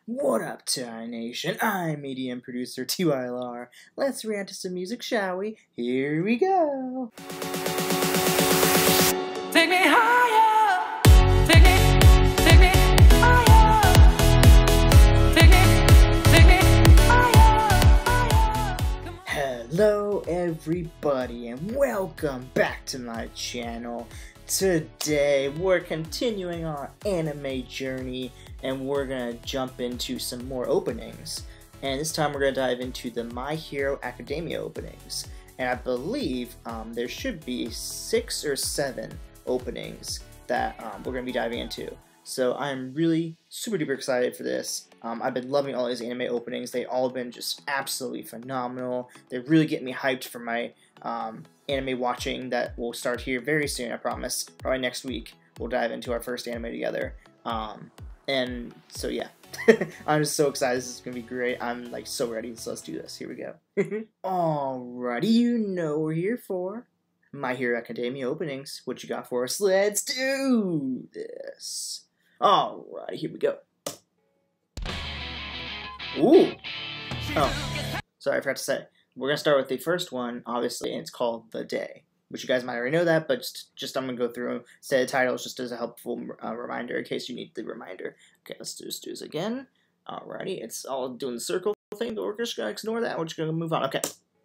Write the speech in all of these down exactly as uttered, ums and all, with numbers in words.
What up, Thai Nation? I'm E D M producer T Y L R. Let's react to some music, shall we? Here we go! Take me higher, take me, take me higher, take me, take me higher, higher. Hello everybody and welcome back to my channel. Today we're continuing our anime journey and we're gonna jump into some more openings. And this time we're gonna dive into the My Hero Academia openings. And I believe um, there should be six or seven openings that um, we're gonna be diving into. So I'm really super duper excited for this. Um, I've been loving all these anime openings. They all been just absolutely phenomenal. They really get me hyped for my um, anime watching that will start here very soon, I promise. Probably next week we'll dive into our first anime together. Um, and so yeah, I'm just so excited. This is gonna be great. I'm like so ready, so let's do this. Here we go. Alrighty, you know what we're here for. My Hero Academia openings. What you got for us? Let's do this. Alrighty, here we go. Ooh! Oh, sorry, I forgot to say. We're gonna start with the first one, obviously, and it's called The Day. Which you guys might already know that, but just, just I'm gonna go through and say the titles just as a helpful uh, reminder in case you need the reminder. Okay, let's do, let's do this again. Alrighty, it's all doing the circle thing, but we're just gonna ignore that. We're just gonna move on. Okay.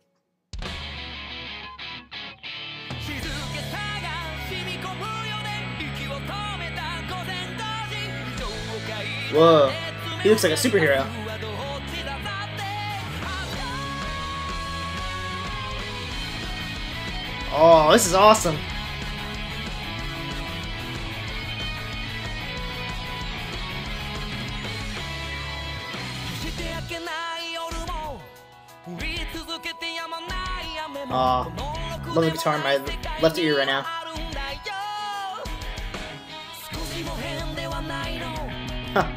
Whoa, he looks like a superhero. Oh, this is awesome. Oh, love the guitar in my left ear right now. Huh.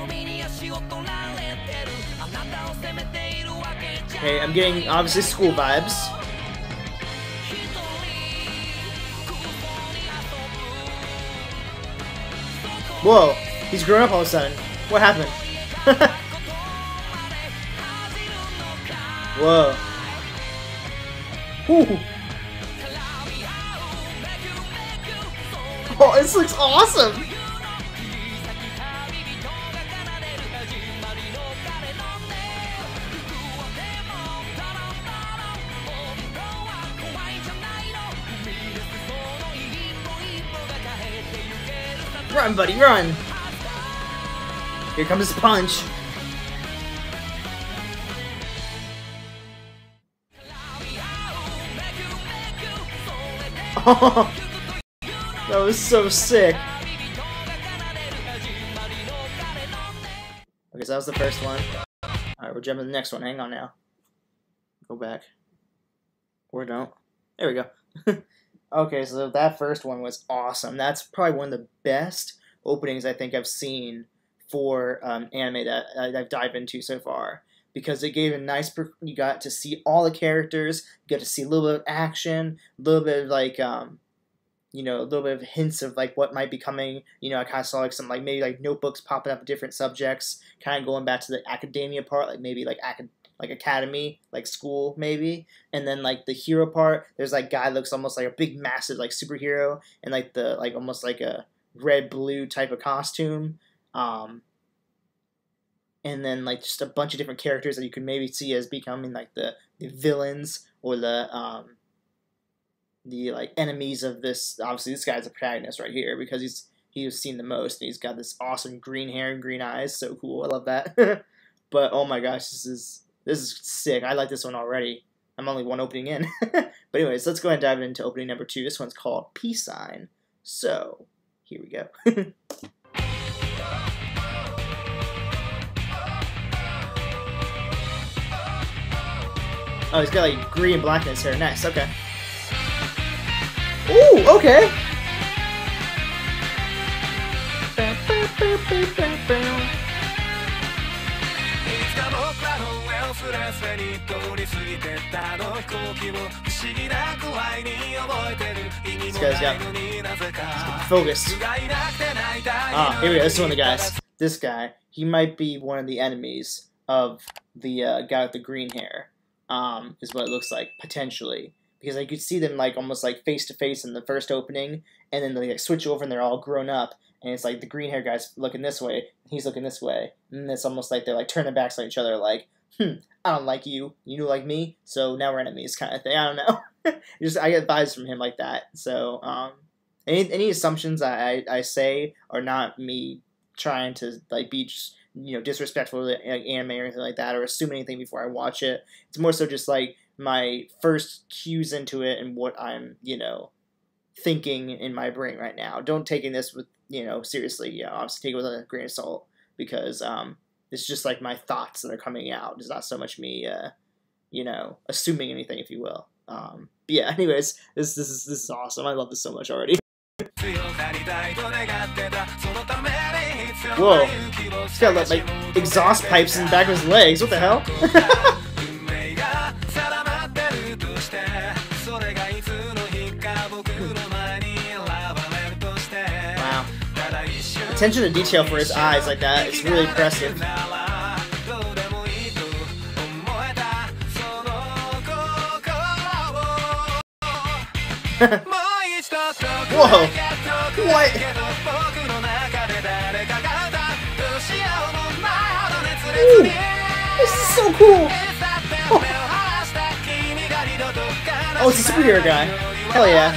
Okay, I'm getting obviously school vibes. Whoa, he's grown up all of a sudden. What happened? Whoa. Ooh. Oh, this looks awesome! Run, buddy, run! Here comes his punch. Oh, that was so sick. Okay, so that was the first one. Alright, we're jumping to the next one. Hang on now. Go back. Or don't. There we go. Okay, so that first one was awesome. That's probably one of the best openings I think I've seen for um, anime that I've dived into so far. Because it gave a nice, you got to see all the characters, you got to see a little bit of action, a little bit of like, um, you know, a little bit of hints of like what might be coming. You know, I kind of saw like some like maybe like notebooks popping up with different subjects, kind of going back to the academia part, like maybe like acad like academy, like school maybe, and then like the hero part, there's like guy looks almost like a big massive like superhero, and like the like almost like a red blue type of costume, um, and then like just a bunch of different characters that you could maybe see as becoming like the, the villains or the um the like enemies of this. Obviously, this guy's a protagonist right here because he's he's seen the most, and he's got this awesome green hair and green eyes. So cool, I love that. But oh my gosh, this is. This is sick. I like this one already. I'm only one opening in. But anyways, let's go ahead and dive into opening number two. This one's called Peace Sign. So, here we go. Oh, he's got like green and black in his hair. Nice, okay. Ooh, okay. This guy's got focus. Ah, here we go. This is one of the guys. This guy, he might be one of the enemies of the uh, guy with the green hair. Um, is what it looks like potentially, because like you could see them like almost like face to face in the first opening, and then they like switch over and they're all grown up, and it's like the green hair guy's looking this way, he's looking this way, and it's almost like they're like turning backs on each other, like, hmm, I don't like you, you don't like me, so now we're enemies, kind of thing. I don't know. Just I get vibes from him like that. So um, any any assumptions I, I I say are not me trying to like be just, you know, disrespectful to like, anime or anything like that, or assume anything before I watch it. It's more so just like my first cues into it and what I'm, you know, thinking in my brain right now. Don't taking this with, you know, seriously. Yeah, obviously take it with a grain of salt, because um, it's just like my thoughts that are coming out. It's not so much me, uh, you know, assuming anything, if you will. Um, but yeah. Anyways, this this is this is awesome. I love this so much already. Whoa. He's got like exhaust pipes in the back of his legs. What the hell? Wow. Attention to detail for his eyes like that. It's really impressive. Whoa! What? Ooh, this is so cool! Oh, oh, it's a superhero guy. Hell yeah.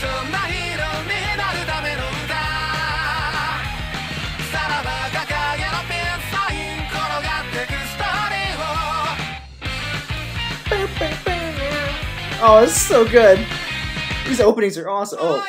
Oh, this is so good. These openings are awesome. Oh.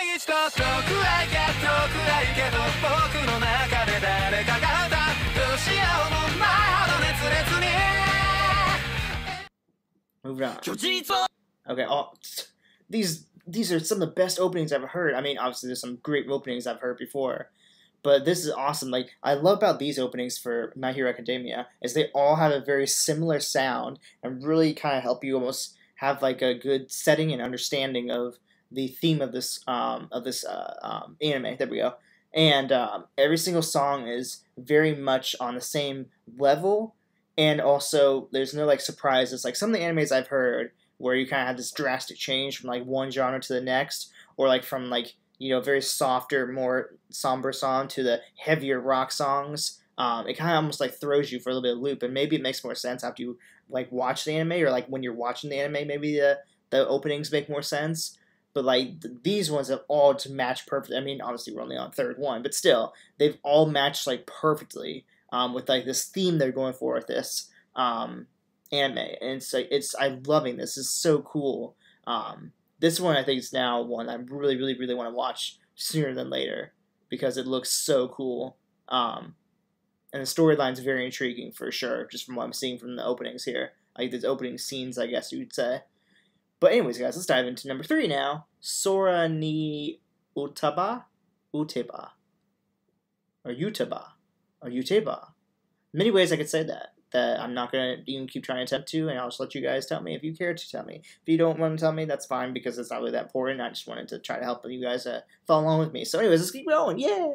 Moving on. Okay, oh, these these are some of the best openings I've heard. I mean, obviously there's some great openings I've heard before, but this is awesome. Like, I love about these openings for My Hero Academia is they all have a very similar sound and really kind of help you almost have like a good setting and understanding of the theme of this um, of this uh, um, anime. There we go. And um, every single song is very much on the same level, and also there's no like surprises. Like some of the animes I've heard where you kind of have this drastic change from like one genre to the next, or like from like, you know, very softer, more somber song to the heavier rock songs. Um, it kind of almost like throws you for a little bit of loop, and maybe it makes more sense after you like watch the anime, or like when you're watching the anime, maybe the the openings make more sense. But like th these ones have all to match perfectly. I mean, obviously we're only on third one, but still they've all matched like perfectly um, with like this theme they're going for with this um, anime, and it's like it's I'm loving this. It's so cool. Um, this one I think is now one I really, really, really want to watch sooner than later because it looks so cool. Um, and the storyline's very intriguing for sure, just from what I'm seeing from the openings here. Like these opening scenes, I guess you would say. But anyways, guys, let's dive into number three now. Sora ni Utaba? Uteba. Or Utaba. Or Uteba. Many ways I could say that. That I'm not going to even keep trying to attempt to, and I'll just let you guys tell me if you care to tell me. If you don't want to tell me, that's fine, because it's not really that important. I just wanted to try to help you guys uh, follow along with me. So anyways, let's keep going. Yeah!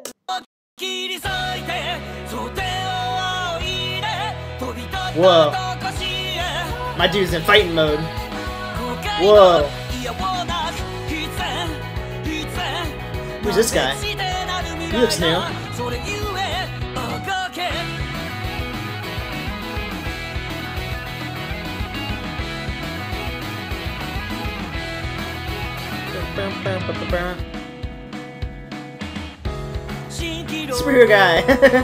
Whoa. My dude's in fighting mode. Whoa. Who's this guy? He looks new. Superhero guy.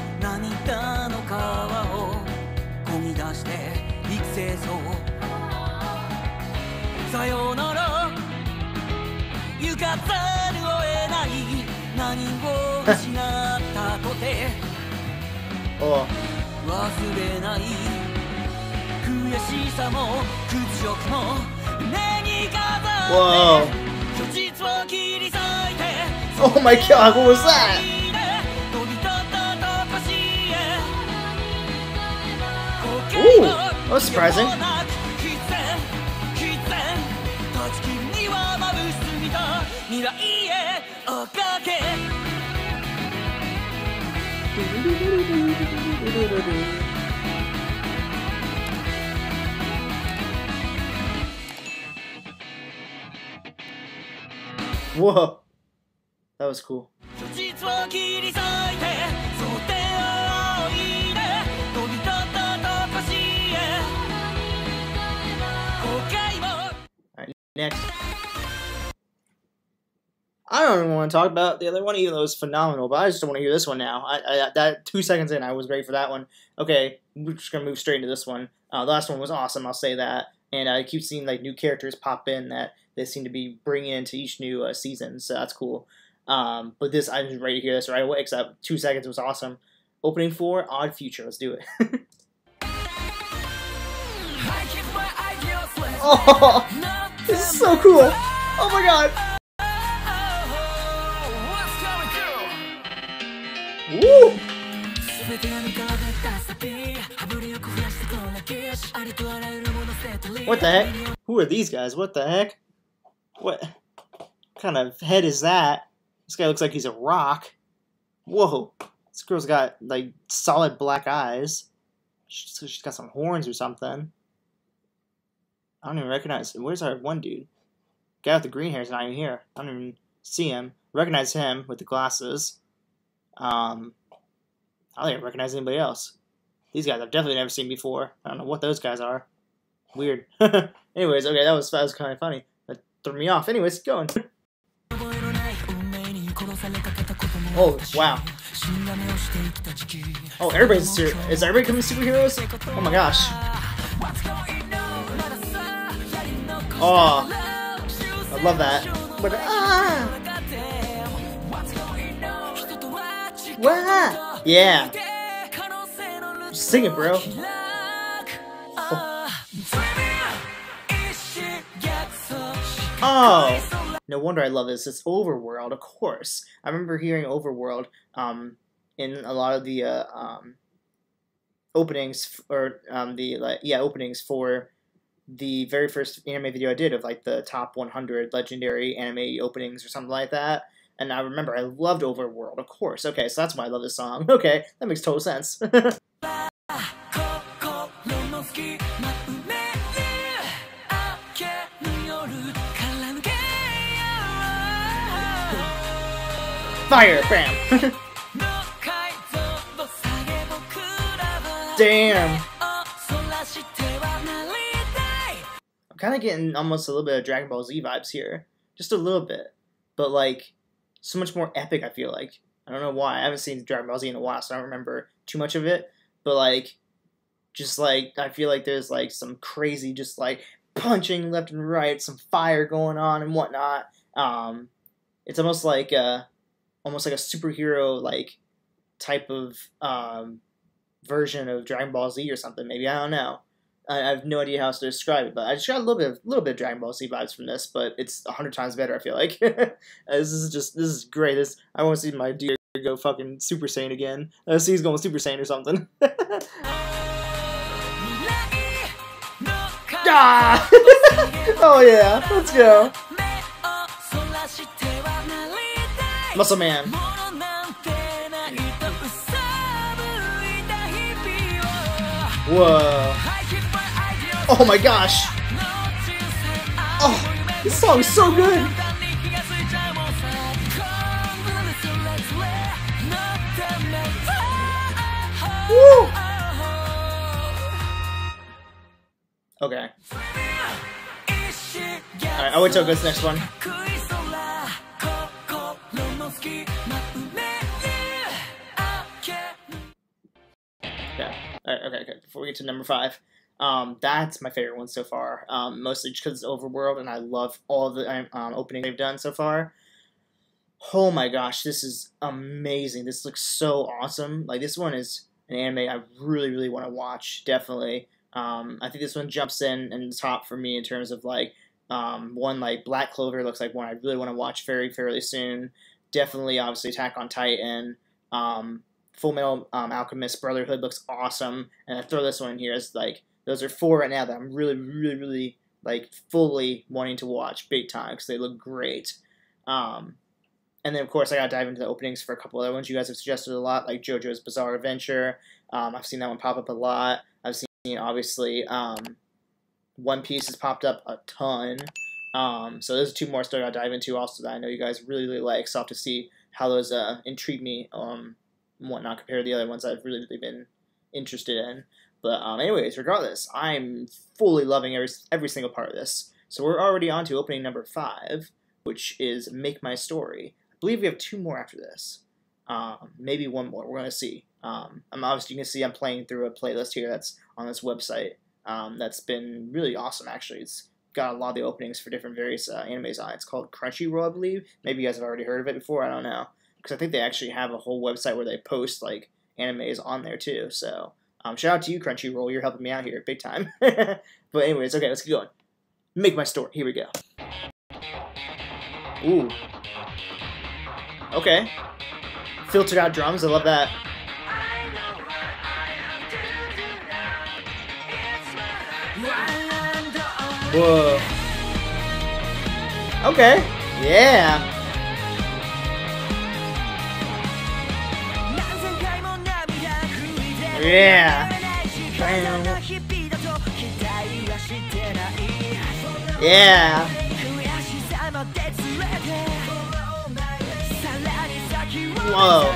Oh. Whoa. Oh my god, what was that? Ooh, that was surprising. Whoa, that was cool. Alright, next. I don't even want to talk about the other one, even though it was phenomenal, but I just don't want to hear this one now. I, I that two seconds in, I was ready for that one. Okay, we're just gonna move straight into this one. Uh, the last one was awesome, I'll say that. And I keep seeing like new characters pop in that they seem to be bringing into each new uh, season, so that's cool. Um, but this, I'm just ready to hear this right away, except two seconds was awesome. Opening four, Odd Future, let's do it. Oh, this is so cool! Oh my god! Woo! What the heck? Who are these guys? What the heck? What kind of head is that? This guy looks like he's a rock. Whoa. This girl's got, like, solid black eyes. She's, she's got some horns or something. I don't even recognize him. Where's our one dude? Guy with the green hair is not even here. I don't even see him. Recognize him with the glasses. Um, I don't even recognize anybody else. These guys I've definitely never seen before. I don't know what those guys are. Weird. Anyways, okay, that was that was kind of funny. That threw me off. Anyways, going. Oh wow. Oh, everybody's super. Is everybody becoming superheroes? Oh my gosh. Oh, I love that. But ah. What? Yeah. Sing it, bro. Oh. Oh. No wonder I love this. It's Overworld, of course. I remember hearing Overworld um, in a lot of the uh, um, openings, or um, the like, yeah openings for the very first anime video I did of like the top one hundred legendary anime openings or something like that. And I remember I loved Overworld, of course. Okay, so that's why I love this song. Okay, that makes total sense. Fire! Bam! Damn! I'm kind of getting almost a little bit of Dragon Ball Z vibes here. Just a little bit. But, like, so much more epic, I feel like. I don't know why. I haven't seen Dragon Ball Z in a while, so I don't remember too much of it. But, like, just, like, I feel like there's, like, some crazy, just, like, punching left and right, some fire going on and whatnot. Um, it's almost like, uh... almost like a superhero like type of um, version of Dragon Ball Z or something. Maybe, I don't know. I, I have no idea how else to describe it, but I just got a little bit, of, little bit of Dragon Ball Z vibes from this. But it's a hundred times better. I feel like this is just this is great. This I want to see my deer go fucking Super Saiyan again. Let's see he's going Super Saiyan or something. Ah! Oh yeah, let's go. Muscle Man. Whoa. Oh my gosh. Oh, this song is so good. Woo. Okay. Alright, I'll wait till it goes to the next one. Yeah. Alright, okay, okay. Before we get to number five, um, that's my favorite one so far. Um, mostly just because it's Overworld, and I love all the um, openings they've done so far. Oh my gosh, this is amazing. This looks so awesome. Like, this one is an anime I really, really want to watch. Definitely. Um, I think this one jumps in in the top for me in terms of like um, one like Black Clover looks like one I really want to watch very fairly soon. Definitely, obviously, Attack on Titan. Um, Full Metal um, Alchemist Brotherhood looks awesome, and I throw this one in here as like those are four right now that I'm really, really, really like fully wanting to watch big time because they look great. Um, and then of course I gotta dive into the openings for a couple other ones you guys have suggested a lot, like JoJo's Bizarre Adventure. Um, I've seen that one pop up a lot. I've seen obviously um, One Piece has popped up a ton. Um, so there's two more stories I'll dive into also that I know you guys really really like. So I'll have to see how those uh, intrigue me um, and whatnot compared to the other ones I've really really been interested in. But um, anyways, regardless, I'm fully loving every every single part of this. So we're already on to opening number five, which is Make My Story. I believe we have two more after this. Um, maybe one more. We're going to see. Um, I'm obviously, you can see I'm playing through a playlist here that's on this website. Um, that's been really awesome, actually. It's got a lot of the openings for different various uh, animes on it. It's called Crunchyroll, I believe. Maybe you guys have already heard of it before. I don't know. Because I think they actually have a whole website where they post, like, animes on there, too. So, um, shout out to you, Crunchyroll. You're helping me out here big time. But anyways, okay, let's keep going. Make My Story. Here we go. Ooh. Okay. Filtered out drums. I love that. Whoa. Okay. Yeah. Yeah. Yeah. Whoa.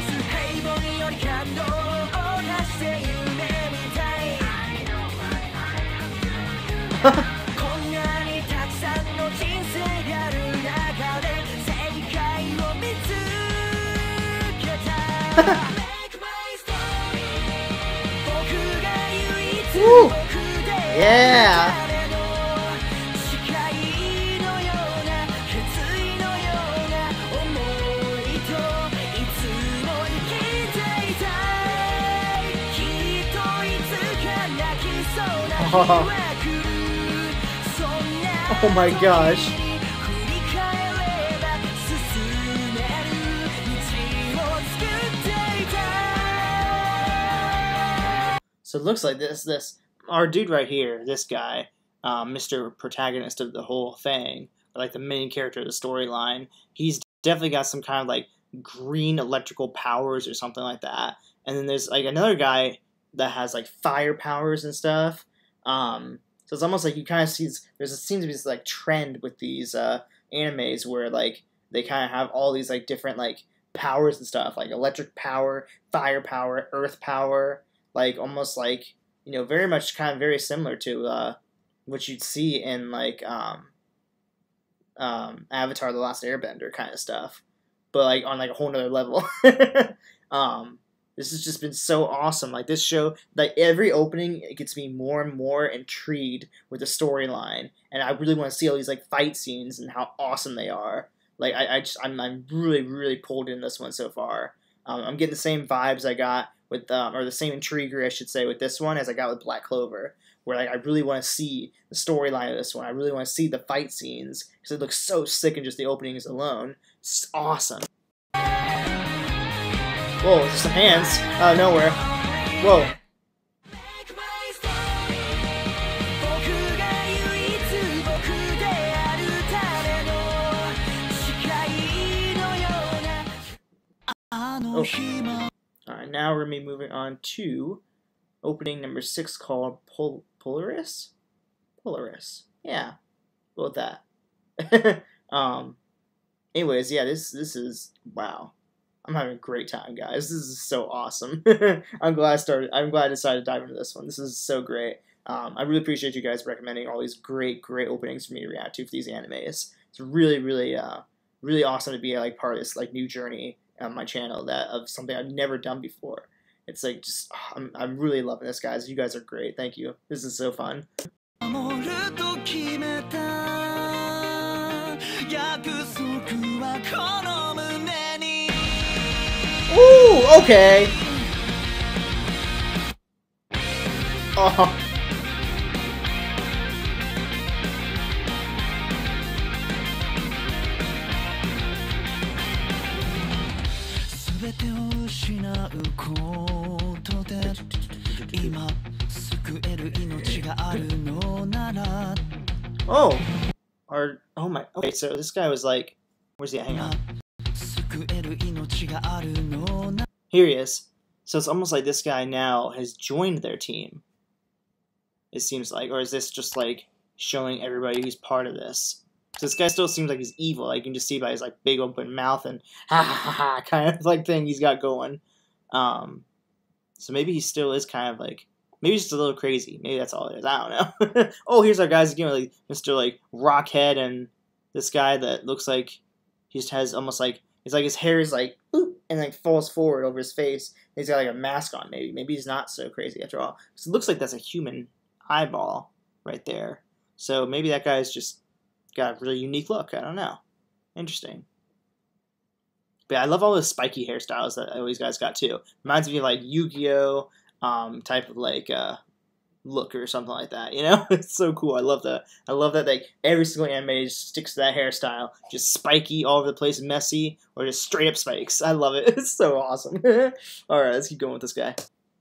Woo. Yeah. Oh. Oh my gosh. So it looks like this, this, our dude right here, this guy, um, Mister Protagonist of the whole thing, like the main character of the storyline, he's definitely got some kind of like green electrical powers or something like that. And then there's like another guy that has like fire powers and stuff. Um, so it's almost like you kind of see, there's a, seems to be this like trend with these uh, animes where like they kind of have all these like different like powers and stuff, like electric power, fire power, earth power, like almost like, you know, very much kind of very similar to uh, what you'd see in like um, um, Avatar: The Last Airbender kind of stuff, but like on like a whole nother level. um, This has just been so awesome. Like this show, like every opening, it gets me more and more intrigued with the storyline, and I really want to see all these like fight scenes and how awesome they are. Like I, I just, I'm, I'm really, really pulled in this one so far. Um, I'm getting the same vibes I got with, um, or the same intrigue, I should say, with this one as I got with Black Clover, where like I really want to see the storyline of this one. I really want to see the fight scenes because it looks so sick in just the openings alone. It's awesome. Whoa, there's some hands out of nowhere. Whoa. Oh. Alright, now we're going to be moving on to opening number six called Pol Polaris? Polaris. Yeah. Go with that. um, anyways, yeah, this this is, wow. I'm having a great time, guys. This is so awesome. I'm glad I started. I'm glad I decided to dive into this one. This is so great. Um, I really appreciate you guys recommending all these great, great openings for me to react to for these animes. It's really, really, uh, really awesome to be like part of this like new journey on my channel that of something I've never done before. It's like just oh, I'm I'm really loving this, guys. You guys are great. Thank you. This is so fun. Ooh, okay. Oh. Oh. Or oh my. Okay, so this guy was like, where's he at? Hang on. Here he is. So it's almost like this guy now has joined their team. It seems like, or is this just like showing everybody who's part of this? So this guy still seems like he's evil. Like, you can just see by his like big open mouth and ha ha ha ha kind of like thing he's got going. Um, so maybe he still is kind of like, maybe he's just a little crazy. Maybe that's all it is. I don't know. Oh, here's our guys again, like Mister like Rockhead and this guy that looks like he just has almost like, it's like his hair is like boop, and like falls forward over his face. He's got like a mask on. Maybe maybe he's not so crazy after all. Because it looks like that's a human eyeball right there. So maybe that guy's just got a really unique look. I don't know. Interesting. But I love all the spiky hairstyles that all these guys got too. Reminds me of like Yu-Gi-Oh! Um, type of like uh, look or something like that. You know, it's so cool. I love that. I love that like every single anime just sticks to that hairstyle, just spiky all over the place, messy, or just straight up spikes. I love it. It's so awesome. All right, let's keep going with this guy.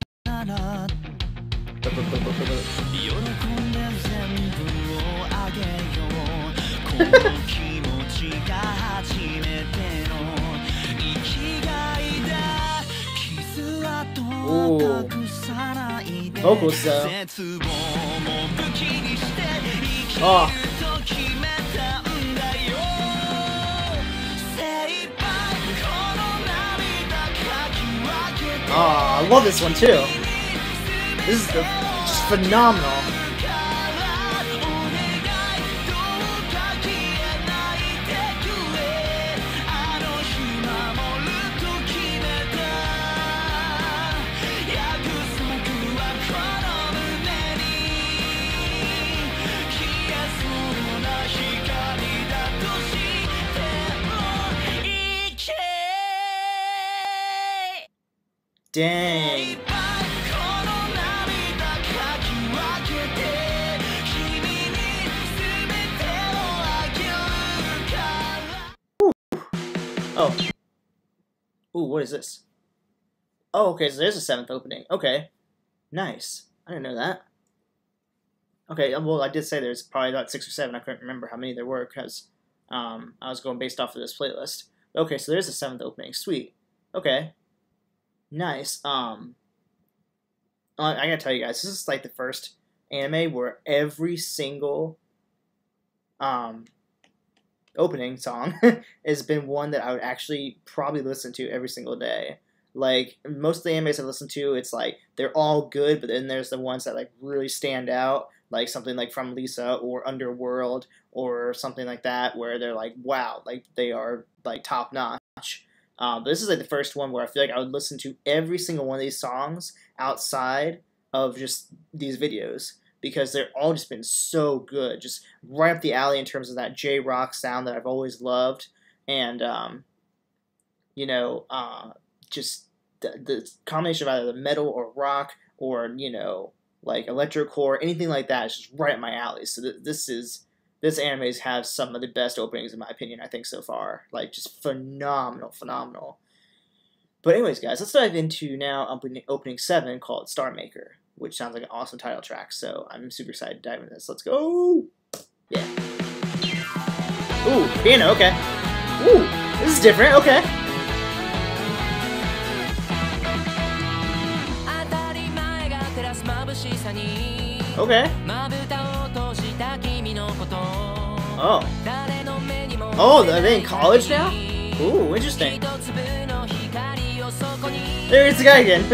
Ooh. Vocals though. Oh. Oh, I love this one too. This is the, just phenomenal. Dang. Ooh. Oh. Ooh, what is this? Oh, okay, so there's a seventh opening. Okay. Nice. I didn't know that. Okay, well, I did say there's probably about six or seven. I couldn't remember how many there were because um, I was going based off of this playlist. Okay, so there's a seventh opening. Sweet. Okay. Nice. Um, I gotta tell you guys, this is like the first anime where every single um, opening song has been one that I would actually probably listen to every single day. Like, most of the animes I listen to, it's like, they're all good, but then there's the ones that like really stand out, like something like From Lisa or Underworld or something like that, where they're like, wow, like they are like top notch. Um, but this is like the first one where I feel like I would listen to every single one of these songs outside of just these videos because they're all just been so good, just right up the alley in terms of that J-rock sound that I've always loved, and um, you know, uh, just the, the combination of either the metal or rock or you know, like electrocore, anything like that is just right up my alley. So th this is. This anime has some of the best openings, in my opinion, I think, so far. Like, just phenomenal, phenomenal. But anyways, guys, let's dive into now opening, opening seven called Star Maker, which sounds like an awesome title track. So I'm super excited to dive into this. Let's go! Yeah. Ooh, piano, okay. Ooh, this is different, okay. Okay. Oh. Oh, are they in college now? Ooh, interesting. There's the guy again.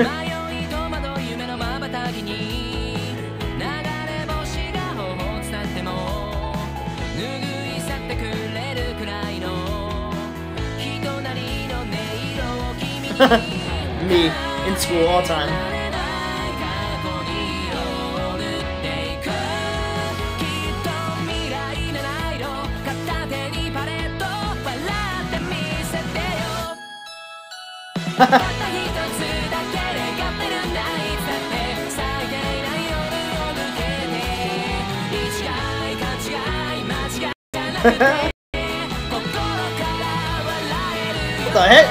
Me, in school all the time. What the heck?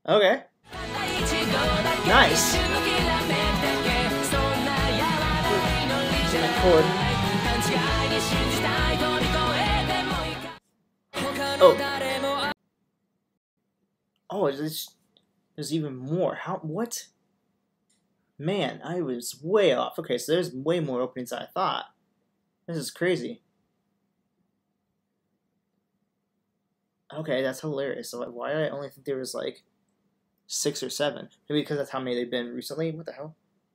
Okay. Nice. Chord. Oh. Oh, there's, there's even more. How? What? Man, I was way off. Okay, so there's way more openings than I thought. This is crazy. Okay, that's hilarious. So why did I only think there was like six or seven? Maybe because that's how many they've been recently. What the hell?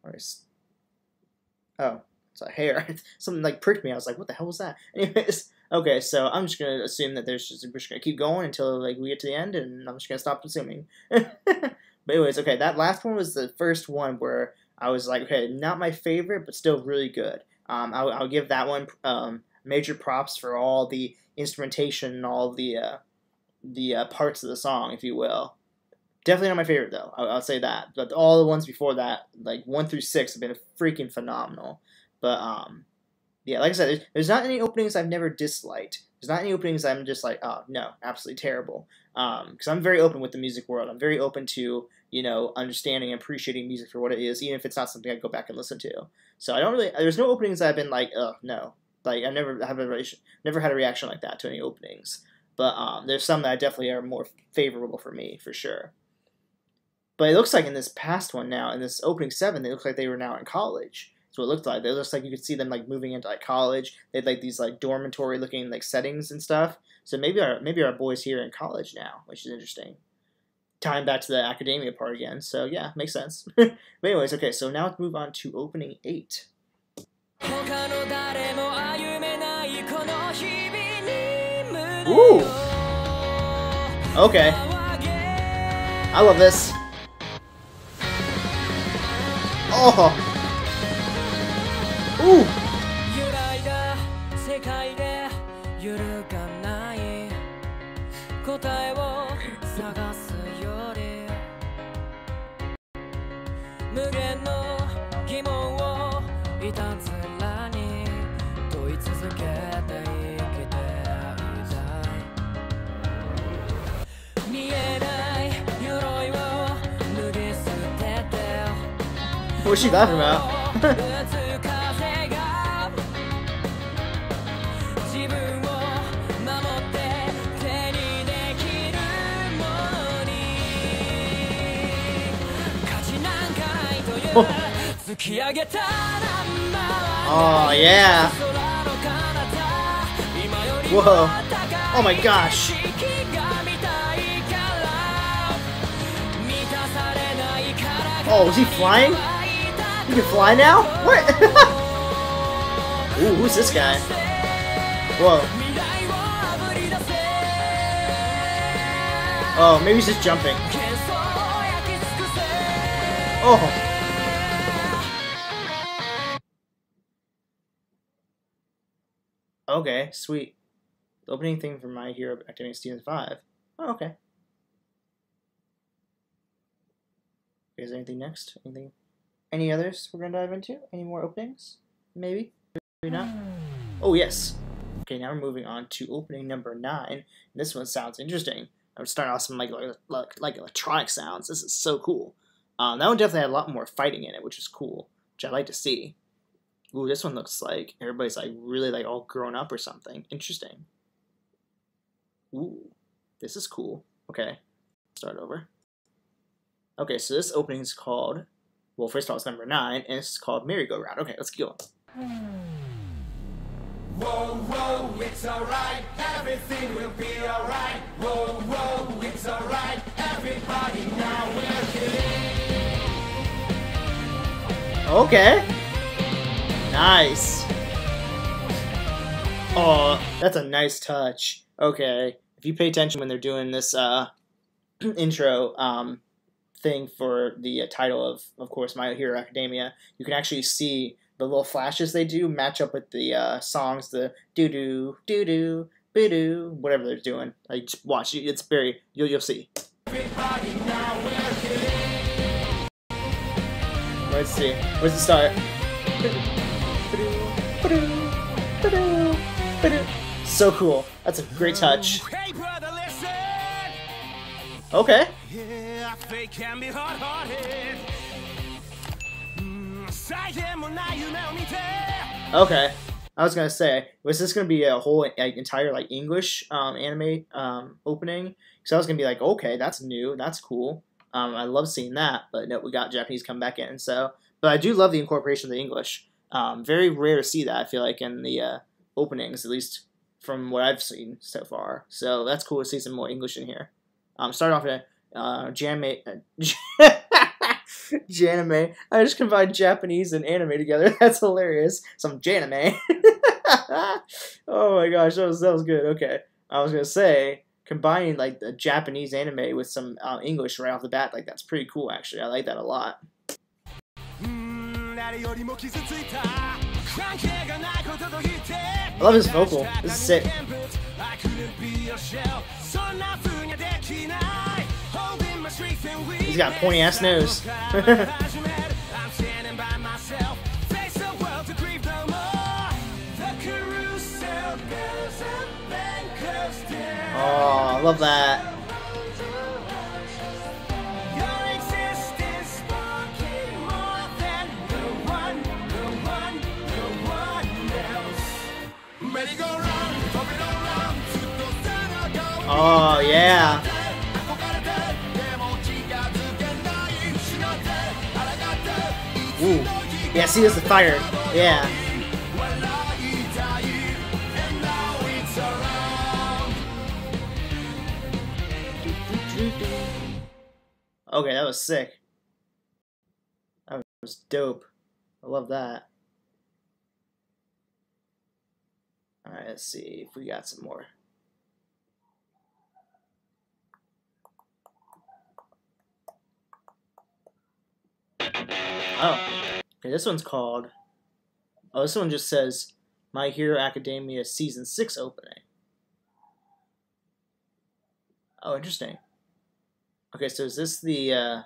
Oh, it's a hair. Something like pricked me. I was like, what the hell was that? Anyways, okay, so I'm just gonna assume that there's just we're just gonna keep going until like we get to the end, and I'm just gonna stop assuming. But anyways, okay, that last one was the first one where I was like, okay, not my favorite, but still really good. Um, I'll, I'll give that one um, major props for all the instrumentation and all the uh, the uh, parts of the song, if you will. Definitely not my favorite, though. I'll, I'll say that. But all the ones before that, like one through six, have been freaking phenomenal. But um, yeah, like I said, there's, there's not any openings I've never disliked. There's not any openings I'm just like, oh no, absolutely terrible. Because um, I'm very open with the music world. I'm very open to, you know, understanding and appreciating music for what it is, even if it's not something I go back and listen to. So I don't really. There's no openings that I've been like, oh no, like I never have a never had a reaction like that to any openings. But um, there's some that I definitely are more favorable for me, for sure. But it looks like in this past one now, in this opening seven, they look like they were now in college. That's what it looked like. It looks like you could see them like moving into like college. They had like these like dormitory looking like settings and stuff. So maybe our maybe our boys here in college now, which is interesting. Tying back to the academia part again. So yeah, makes sense. But anyways, okay, so now let's move on to opening eight. Ooh. Okay. I love this. Oh. Ooh. What's she laughing about? Oh yeah! Whoa! Oh my gosh! Oh, is he flying? He can fly now? What? Ooh, who's this guy? Whoa. Oh, maybe he's just jumping. Oh. Okay, sweet. The opening thing for My Hero Academia Season five. Oh, okay. Is there anything next? Anything? Any others we're gonna dive into? Any more openings? Maybe? Maybe not? Oh, yes. Okay, now we're moving on to opening number nine. This one sounds interesting. I'm starting off some like, like, like electronic sounds. This is so cool. Um, that one definitely had a lot more fighting in it, which is cool. Which I like to see. Ooh, this one looks like everybody's like really like all grown up or something. Interesting. Ooh, this is cool. Okay, start over. Okay, so this opening is called, well, first of all, it's number nine, and it's called Merry Go Round. Okay, let's keep going. Whoa, whoa, it's alright, everything will be alright. Whoa, whoa, it's alright, everybody now we're here. Okay. Nice. Oh, that's a nice touch. Okay, if you pay attention when they're doing this uh, intro um, thing for the uh, title of, of course, My Hero Academia, you can actually see the little flashes they do match up with the uh, songs, the doo-doo, doo-doo, boo-doo, whatever they're doing. Like, just watch, it's very, you'll, you'll see. Let's see, where's the start? So cool. That's a great touch. Okay. Yeah, they can be hard-hearted. Mm, 再現もない夢を見て Okay. I was gonna say, was this gonna be a whole like, entire like English um, anime um, opening? So I was gonna be like, okay, that's new, that's cool. Um, I love seeing that, but no, we got Japanese come back in. So, but I do love the incorporation of the English. Um, very rare to see that. I feel like in the uh, openings, at least from what I've seen so far. So that's cool to see some more English in here. Um, start off with uh, Janime. Uh, Janime. I just combined Japanese and anime together. That's hilarious. Some Janime. Oh my gosh, that was that was good. Okay, I was gonna say combining like the Japanese anime with some uh, English right off the bat, like that's pretty cool. Actually, I like that a lot. I love his vocal. This is sick. He's got a pointy ass nose. Oh, I love that. Oh, yeah. Ooh. Yeah, see, this is fired. Yeah. Okay, that was sick. That was dope. I love that. Alright, let's see if we got some more. Oh. Okay, this one's called... Oh, this one just says My Hero Academia Season six opening. Oh, interesting. Okay, so is this the... Uh...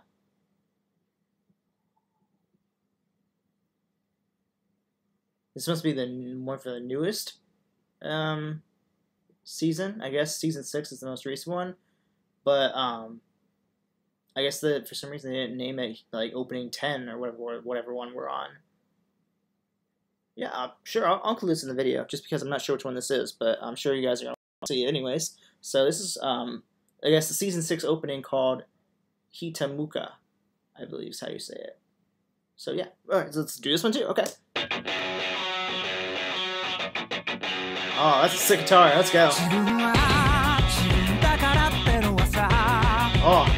This must be the one for the newest um, season. I guess Season six is the most recent one. But, um... I guess that for some reason they didn't name it like opening ten or whatever whatever one we're on. Yeah, uh, sure, I'll, I'll include this in the video just because I'm not sure which one this is, but I'm sure you guys are gonna see it anyways. So this is um I guess the season six opening called Hitamuka, I believe is how you say it. So yeah, all right, so let's do this one too. Okay. Oh, that's a sick guitar. Let's go. Oh.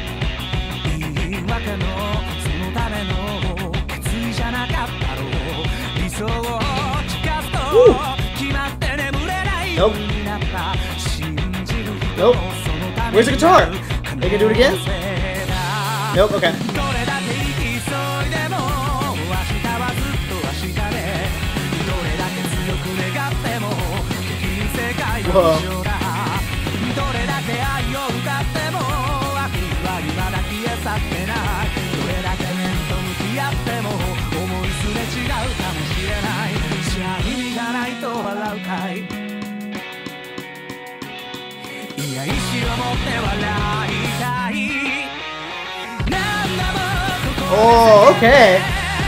Woo. Nope. Nope. Where's the guitar? They can do it again? Nope, okay. Whoa. Oh, okay.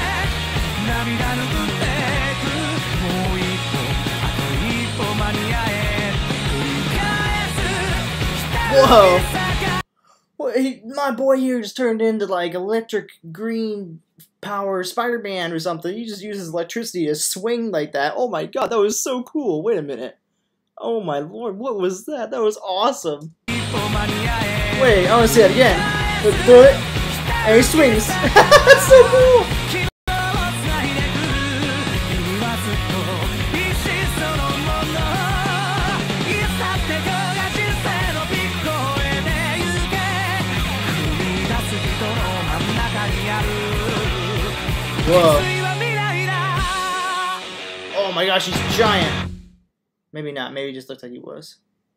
Whoa. Well, he, my boy here just turned into like electric green power Spider-Man or something. He just uses electricity to swing like that. Oh my god, that was so cool. Wait a minute. Oh my lord, what was that? That was awesome. Wait, I want to see that again. Let's do it. And he swings. That's so cool. Whoa. Oh my gosh, he's giant. Maybe not. Maybe he just looked like he was.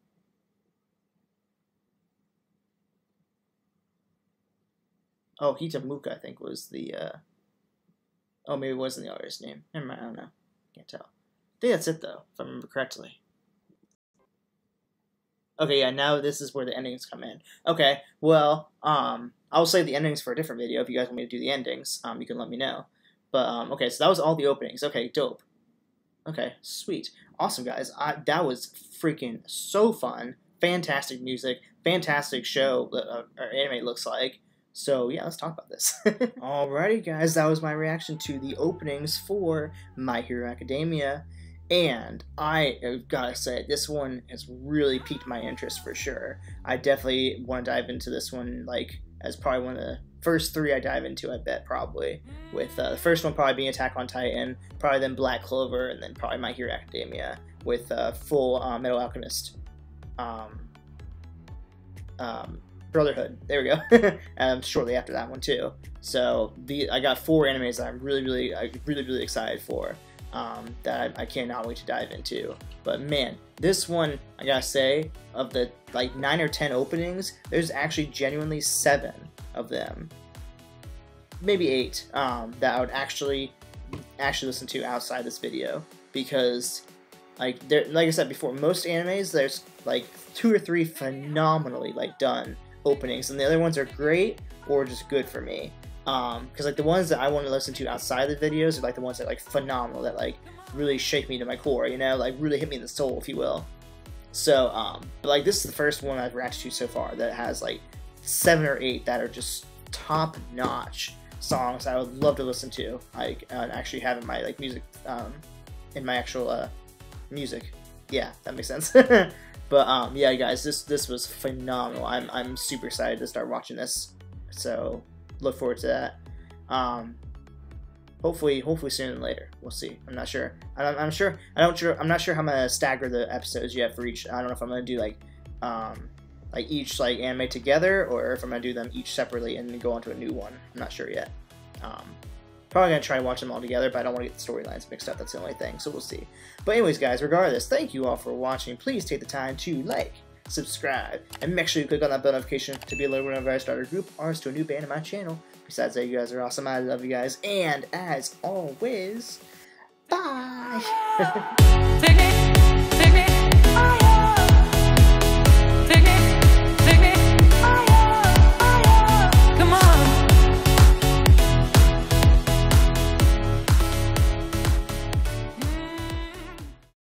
Oh, Hitamuka, I think, was the, uh... Oh, maybe it wasn't the artist's name. Never mind, I don't know. Can't tell. I think that's it, though, if I remember correctly. Okay, yeah, now this is where the endings come in. Okay, well, um, I'll save the endings for a different video. If you guys want me to do the endings, um, you can let me know. But, um, okay, so that was all the openings. Okay, dope. Okay, sweet. Awesome, guys. I, that was freaking so fun. Fantastic music. Fantastic show, uh, our anime looks like. So, yeah, let's talk about this. Alrighty, guys, that was my reaction to the openings for My Hero Academia. And I gotta say, this one has really piqued my interest for sure. I definitely want to dive into this one, like, as probably one of the first three I dive into, I bet, probably. With uh, the first one probably being Attack on Titan, probably then Black Clover, and then probably My Hero Academia, with uh, full uh, Metal Alchemist um, um, Brotherhood. There we go. um, shortly after that one, too. So, the I got four animes that I'm really, really, I really, really excited for. Um, that I, I cannot wait to dive into. But man, this one, I gotta say, of the like nine or ten openings, there's actually genuinely seven of them, maybe eight, um, that I would actually actually listen to outside this video, because like there, like I said before, most animes there's like two or three phenomenally like done openings, and the other ones are great or just good for me. Um, because like the ones that I want to listen to outside the videos are like the ones that are like phenomenal, that like really shake me to my core, you know, like really hit me in the soul, if you will. So, um, but like this is the first one I've reacted to so far that has like seven or eight that are just top notch songs I would love to listen to, like and actually have in my like music, um, in my actual uh, music. Yeah, that makes sense. But um, yeah, guys, this this was phenomenal. I'm I'm super excited to start watching this. So. Look forward to that. Um, hopefully, hopefully sooner than later. We'll see. I'm not sure. I'm, I'm sure. I don't sure. I'm not sure how I'm gonna stagger the episodes yet for each. I don't know if I'm gonna do like, um, like each like anime together, or if I'm gonna do them each separately and then go on to a new one. I'm not sure yet. Um, probably gonna try to watch them all together, but I don't want to get the storylines mixed up. That's the only thing. So we'll see. But anyways, guys, regardless, thank you all for watching. Please take the time to like, subscribe, and make sure you click on that bell notification to be alerted whenever I start a group or to a new band in my channel. Besides that, you guys are awesome. I love you guys, and as always, bye.